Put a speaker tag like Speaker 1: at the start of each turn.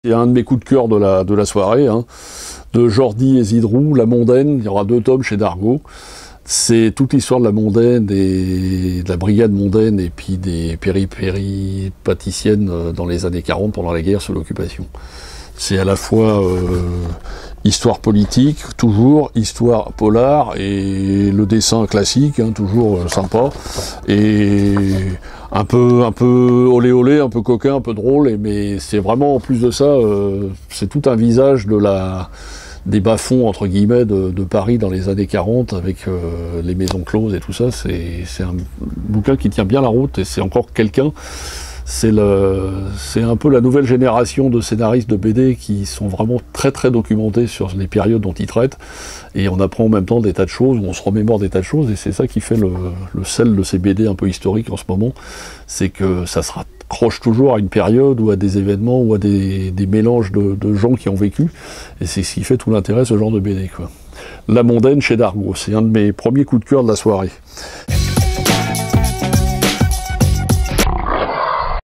Speaker 1: C'est un de mes coups de cœur de la soirée, hein, de Jordi et Zidrou, La Mondaine. Il y aura 2 tomes chez Dargaud. C'est toute l'histoire de la mondaine et de la brigade mondaine et puis des péripaticiennes dans les années 40 pendant la guerre sous l'occupation. C'est à la fois histoire politique, toujours, histoire polar et le dessin classique, hein, toujours sympa. Et un peu olé olé, un peu coquin, un peu drôle, mais c'est vraiment, en plus de ça, c'est tout un visage des bas-fonds, entre guillemets, de Paris dans les années 40, avec les maisons closes et tout ça. C'est un bouquin qui tient bien la route, et c'est encore quelqu'un. C'est un peu la nouvelle génération de scénaristes de BD qui sont vraiment très très documentés sur les périodes dont ils traitent, et on apprend en même temps des tas de choses, on se remémore des tas de choses, et c'est ça qui fait le sel de ces BD un peu historiques en ce moment, c'est que ça se raccroche toujours à une période ou à des événements ou à des mélanges de gens qui ont vécu, et c'est ce qui fait tout l'intérêt de ce genre de BD, quoi. La Mondaine chez Dargaud, c'est un de mes premiers coups de cœur de la soirée.